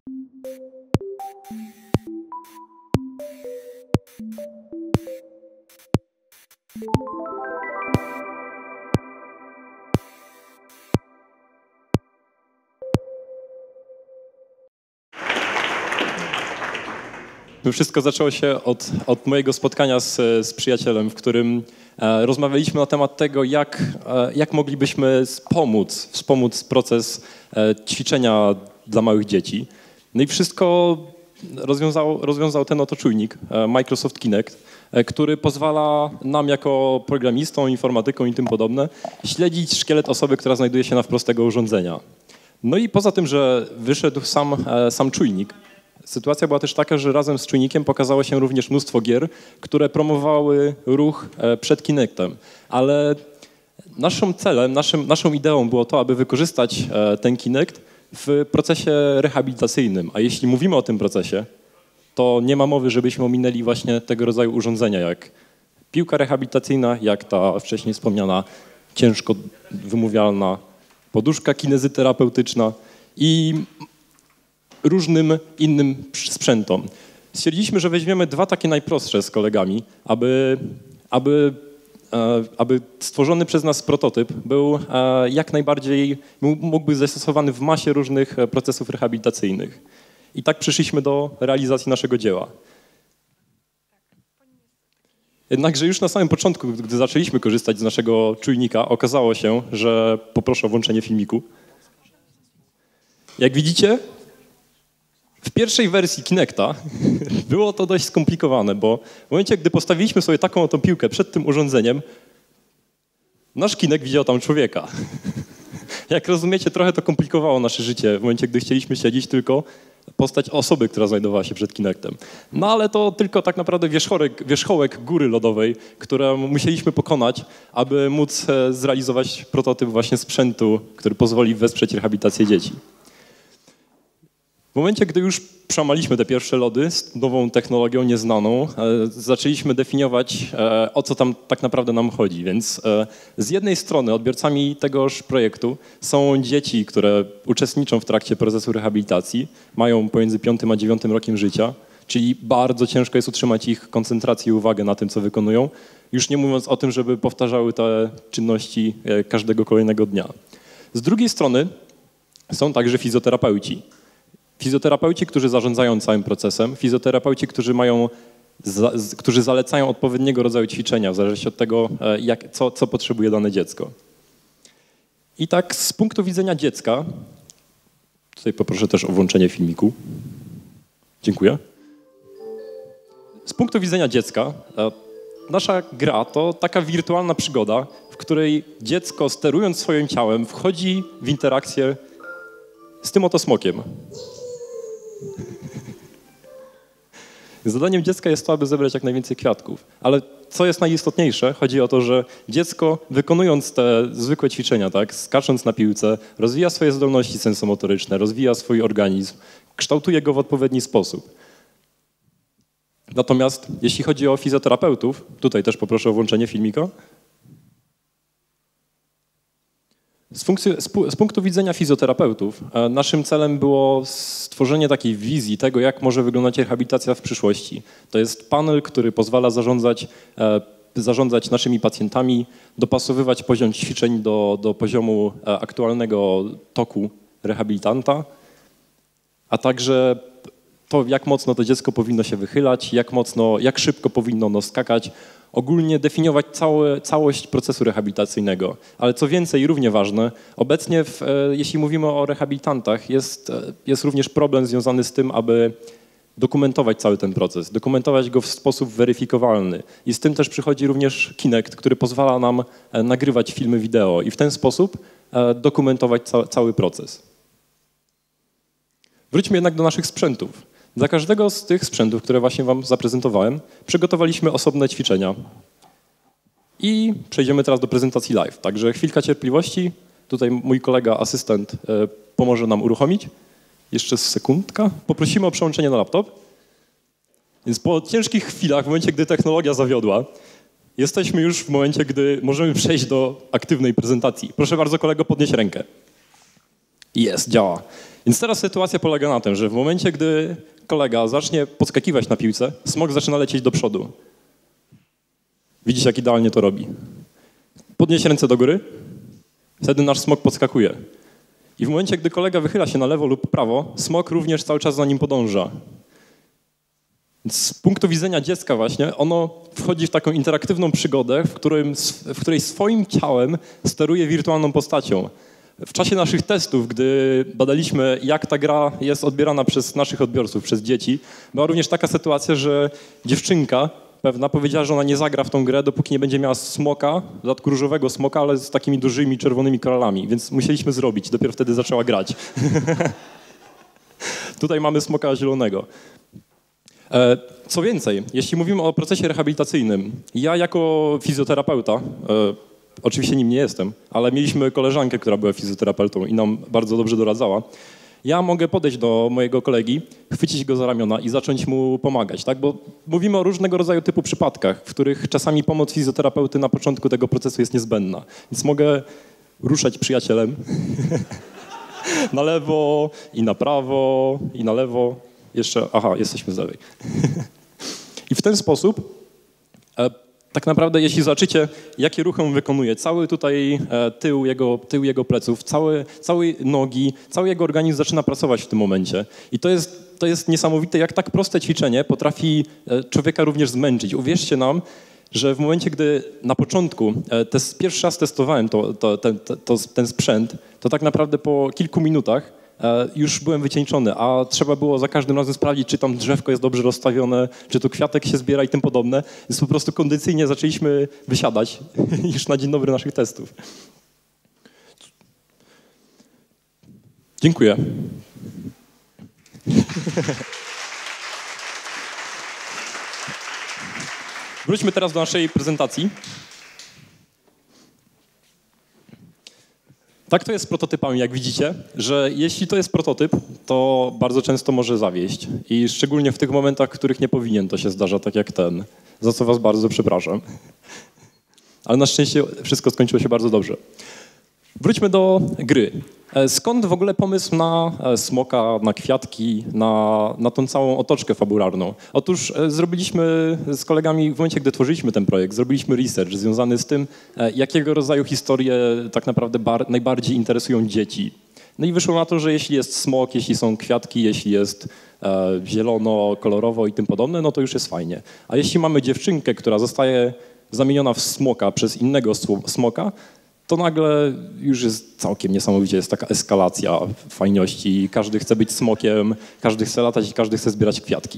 Wszystko zaczęło się od mojego spotkania z przyjacielem, w którym rozmawialiśmy na temat tego, jak moglibyśmy wspomóc proces ćwiczenia dla małych dzieci. No i wszystko rozwiązał ten oto czujnik, Microsoft Kinect, który pozwala nam jako programistom, informatykom i tym podobne śledzić szkielet osoby, która znajduje się na wprost tego urządzenia. No i poza tym, że wyszedł sam czujnik, sytuacja była też taka, że razem z czujnikiem pokazało się również mnóstwo gier, które promowały ruch przed Kinectem. Ale naszym celem, naszą ideą było to, aby wykorzystać ten Kinect w procesie rehabilitacyjnym. A jeśli mówimy o tym procesie, to nie ma mowy, żebyśmy ominęli właśnie tego rodzaju urządzenia, jak piłka rehabilitacyjna, jak ta wcześniej wspomniana ciężko wymówialna poduszka kinezyterapeutyczna i różnym innym sprzętom. Stwierdziliśmy, że weźmiemy dwa takie najprostsze z kolegami, aby stworzony przez nas prototyp był jak najbardziej, mógł być zastosowany w masie różnych procesów rehabilitacyjnych. I tak przyszliśmy do realizacji naszego dzieła. Jednakże już na samym początku, gdy zaczęliśmy korzystać z naszego czujnika, okazało się, że poproszę o włączenie filmiku. Jak widzicie, w pierwszej wersji Kinecta było to dość skomplikowane, bo w momencie, gdy postawiliśmy sobie taką oto piłkę przed tym urządzeniem, nasz Kinect widział tam człowieka. Jak rozumiecie, trochę to komplikowało nasze życie w momencie, gdy chcieliśmy śledzić tylko postać osoby, która znajdowała się przed Kinectem. No ale to tylko tak naprawdę wierzchołek góry lodowej, którą musieliśmy pokonać, aby móc zrealizować prototyp właśnie sprzętu, który pozwoli wesprzeć rehabilitację dzieci. W momencie, gdy już przełamaliśmy te pierwsze lody z nową technologią nieznaną, zaczęliśmy definiować, o co tam tak naprawdę nam chodzi. Więc z jednej strony odbiorcami tegoż projektu są dzieci, które uczestniczą w trakcie procesu rehabilitacji, mają pomiędzy 5 a 9 rokiem życia, czyli bardzo ciężko jest utrzymać ich koncentrację i uwagę na tym, co wykonują, już nie mówiąc o tym, żeby powtarzały te czynności każdego kolejnego dnia. Z drugiej strony są także fizjoterapeuci. Fizjoterapeuci, którzy zarządzają całym procesem, fizjoterapeuci, którzy zalecają odpowiedniego rodzaju ćwiczenia, w zależności od tego, co potrzebuje dane dziecko. I tak z punktu widzenia dziecka, tutaj poproszę też o włączenie filmiku. Dziękuję. Z punktu widzenia dziecka, nasza gra to taka wirtualna przygoda, w której dziecko, sterując swoim ciałem, wchodzi w interakcję z tym oto smokiem. Zadaniem dziecka jest to, aby zebrać jak najwięcej kwiatków. Ale co jest najistotniejsze, chodzi o to, że dziecko, wykonując te zwykłe ćwiczenia, tak, skacząc na piłce, rozwija swoje zdolności sensomotoryczne, rozwija swój organizm, kształtuje go w odpowiedni sposób. Natomiast jeśli chodzi o fizjoterapeutów, tutaj też poproszę o włączenie filmika. Z punktu widzenia fizjoterapeutów naszym celem było stworzenie takiej wizji tego, jak może wyglądać rehabilitacja w przyszłości. To jest panel, który pozwala zarządzać naszymi pacjentami, dopasowywać poziom ćwiczeń do poziomu aktualnego toku rehabilitanta, a także to, jak mocno to dziecko powinno się wychylać, jak szybko powinno ono skakać, ogólnie definiować całość procesu rehabilitacyjnego. Ale co więcej, równie ważne, obecnie jeśli mówimy o rehabilitantach, jest również problem związany z tym, aby dokumentować cały ten proces, dokumentować go w sposób weryfikowalny. I z tym też przychodzi również Kinect, który pozwala nam nagrywać filmy wideo i w ten sposób dokumentować cały proces. Wróćmy jednak do naszych sprzętów. Dla każdego z tych sprzętów, które właśnie wam zaprezentowałem, przygotowaliśmy osobne ćwiczenia. I przejdziemy teraz do prezentacji live. Także chwilka cierpliwości. Tutaj mój kolega, asystent pomoże nam uruchomić. Jeszcze sekundka. Poprosimy o przełączenie na laptop. Więc po ciężkich chwilach, w momencie, gdy technologia zawiodła, jesteśmy już w momencie, gdy możemy przejść do aktywnej prezentacji. Proszę bardzo, kolego, podnieść rękę. Jest, działa. Więc teraz sytuacja polega na tym, że w momencie, gdy kolega zacznie podskakiwać na piłce, smok zaczyna lecieć do przodu. Widzisz, jak idealnie to robi. Podnieś ręce do góry, wtedy nasz smok podskakuje. I w momencie, gdy kolega wychyla się na lewo lub prawo, smok również cały czas za nim podąża. Więc z punktu widzenia dziecka właśnie, ono wchodzi w taką interaktywną przygodę, w której swoim ciałem steruje wirtualną postacią. W czasie naszych testów, gdy badaliśmy, jak ta gra jest odbierana przez naszych odbiorców, przez dzieci, była również taka sytuacja, że dziewczynka pewna powiedziała, że ona nie zagra w tą grę, dopóki nie będzie miała smoka, w dodatku różowego smoka, ale z takimi dużymi czerwonymi koralami, więc musieliśmy zrobić. Dopiero wtedy zaczęła grać. Tutaj mamy smoka zielonego. Co więcej, jeśli mówimy o procesie rehabilitacyjnym, ja jako fizjoterapeuta, oczywiście nim nie jestem, ale mieliśmy koleżankę, która była fizjoterapeutą i nam bardzo dobrze doradzała. Ja mogę podejść do mojego kolegi, chwycić go za ramiona i zacząć mu pomagać, tak? Bo mówimy o różnego rodzaju typu przypadkach, w których czasami pomoc fizjoterapeuty na początku tego procesu jest niezbędna. Więc mogę ruszać przyjacielem na lewo i na prawo i na lewo. Jeszcze, jesteśmy z lewej. I w ten sposób tak naprawdę, jeśli zobaczycie, jakie ruchy on wykonuje, cały tutaj tył jego pleców, całe nogi, cały jego organizm zaczyna pracować w tym momencie. I to jest niesamowite, jak tak proste ćwiczenie potrafi człowieka również zmęczyć. Uwierzcie nam, że w momencie, gdy na początku pierwszy raz testowałem ten sprzęt, to tak naprawdę po kilku minutach już byłem wycieńczony, a trzeba było za każdym razem sprawdzić, czy tam drzewko jest dobrze rozstawione, czy tu kwiatek się zbiera i tym podobne. Więc po prostu kondycyjnie zaczęliśmy wysiadać już na dzień dobry naszych testów. Dziękuję. Wróćmy teraz do naszej prezentacji. Tak to jest z prototypami, jak widzicie, że jeśli to jest prototyp, to bardzo często może zawieść. I szczególnie w tych momentach, w których nie powinien, to się zdarza tak jak ten. Za co was bardzo przepraszam. Ale na szczęście wszystko skończyło się bardzo dobrze. Wróćmy do gry. Skąd w ogóle pomysł na smoka, na kwiatki, na tą całą otoczkę fabularną? Otóż zrobiliśmy z kolegami, w momencie, gdy tworzyliśmy ten projekt, zrobiliśmy research związany z tym, jakiego rodzaju historie tak naprawdę najbardziej interesują dzieci. No i wyszło na to, że jeśli jest smok, jeśli są kwiatki, jeśli jest zielono, kolorowo i tym podobne, no to już jest fajnie. A jeśli mamy dziewczynkę, która zostaje zamieniona w smoka przez innego smoka, to nagle już jest całkiem niesamowicie, jest taka eskalacja fajności. Każdy chce być smokiem, każdy chce latać i każdy chce zbierać kwiatki.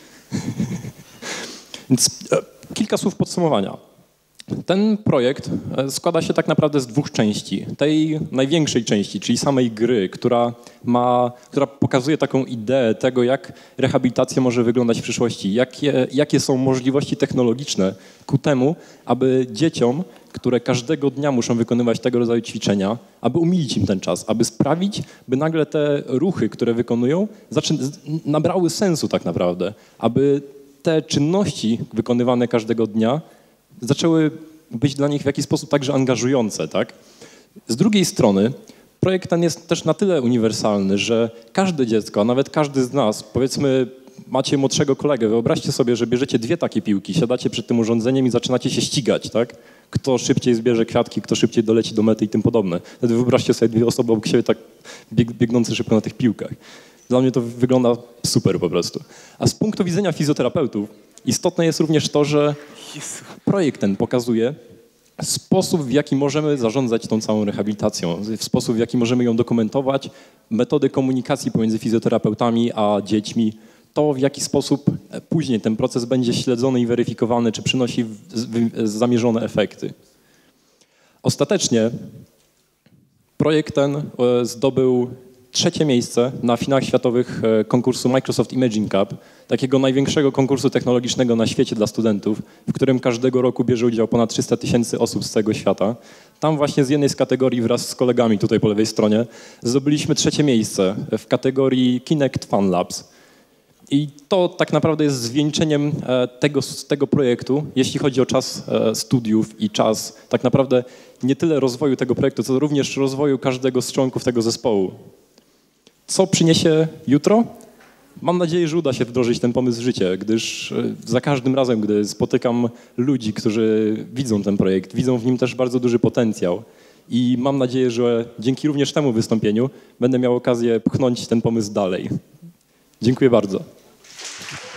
Więc kilka słów podsumowania. Ten projekt składa się tak naprawdę z dwóch części. Tej największej części, czyli samej gry, która pokazuje taką ideę tego, jak rehabilitacja może wyglądać w przyszłości, jakie są możliwości technologiczne ku temu, aby dzieciom, które każdego dnia muszą wykonywać tego rodzaju ćwiczenia, aby umilić im ten czas, aby sprawić, by nagle te ruchy, które wykonują, nabrały sensu tak naprawdę, aby te czynności wykonywane każdego dnia zaczęły być dla nich w jakiś sposób także angażujące, tak? Z drugiej strony projekt ten jest też na tyle uniwersalny, że każde dziecko, a nawet każdy z nas, powiedzmy, macie młodszego kolegę, wyobraźcie sobie, że bierzecie dwie takie piłki, siadacie przed tym urządzeniem i zaczynacie się ścigać, tak? Kto szybciej zbierze kwiatki, kto szybciej doleci do mety i tym podobne. Wtedy wyobraźcie sobie dwie osoby obok siebie tak biegnące szybko na tych piłkach. Dla mnie to wygląda super po prostu. A z punktu widzenia fizjoterapeutów istotne jest również to, że projekt ten pokazuje sposób, w jaki możemy zarządzać tą całą rehabilitacją, w sposób, w jaki możemy ją dokumentować, metody komunikacji pomiędzy fizjoterapeutami a dziećmi, to w jaki sposób później ten proces będzie śledzony i weryfikowany, czy przynosi zamierzone efekty. Ostatecznie projekt ten zdobył 3. miejsce na finałach światowych konkursu Microsoft Imaging Cup, takiego największego konkursu technologicznego na świecie dla studentów, w którym każdego roku bierze udział ponad 300 000 osób z całego świata. Tam właśnie z jednej z kategorii wraz z kolegami tutaj po lewej stronie zdobyliśmy 3. miejsce w kategorii Kinect Fun Labs. I to tak naprawdę jest zwieńczeniem tego projektu, jeśli chodzi o czas studiów i czas tak naprawdę nie tyle rozwoju tego projektu, co również rozwoju każdego z członków tego zespołu. Co przyniesie jutro? Mam nadzieję, że uda się wdrożyć ten pomysł w życie, gdyż za każdym razem, gdy spotykam ludzi, którzy widzą ten projekt, widzą w nim też bardzo duży potencjał. I mam nadzieję, że dzięki również temu wystąpieniu będę miał okazję pchnąć ten pomysł dalej. Dziękuję bardzo.